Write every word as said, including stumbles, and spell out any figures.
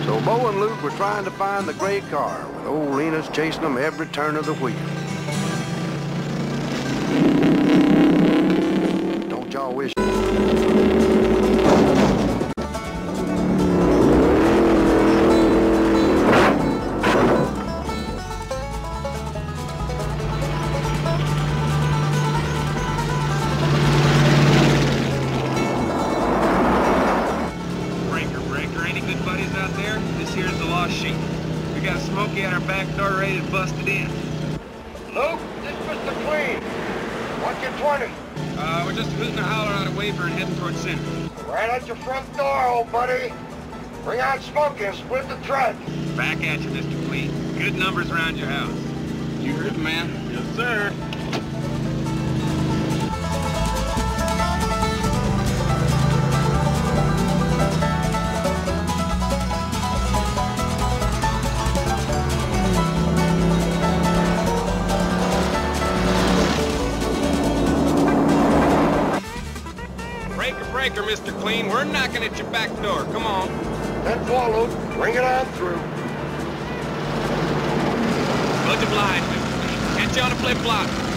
So Bo and Luke were trying to find the gray car, with old Lena's chasing them every turn of the wheel. Don't y'all wish... Ready to bust it in. Luke, this is Mister Clean. What's your twenty? Uh, we're just hooting a holler out of Wayburn heading towards center. Right at your front door, old buddy. Bring out smoke and split the truck. Back at you, Mister Clean. Good numbers around your house. You heard the man. Yes, sir. Breaker, Mister Clean. We're knocking at your back door. Come on. ten four, Luke. Bring it on through. Much obliged, Mister Clean. Catch you on a flip-flop.